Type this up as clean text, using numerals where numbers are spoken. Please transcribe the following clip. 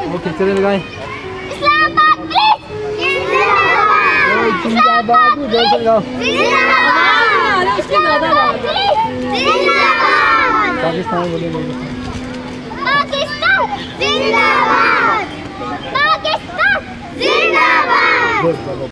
Okay चले लगाए। इस्लामाबाद जिंदाबाद जोर से लगाओ। पाकिस्तान बोले पाकिस्तान जिंदाबाद, पाकिस्तान जिंदाबाद।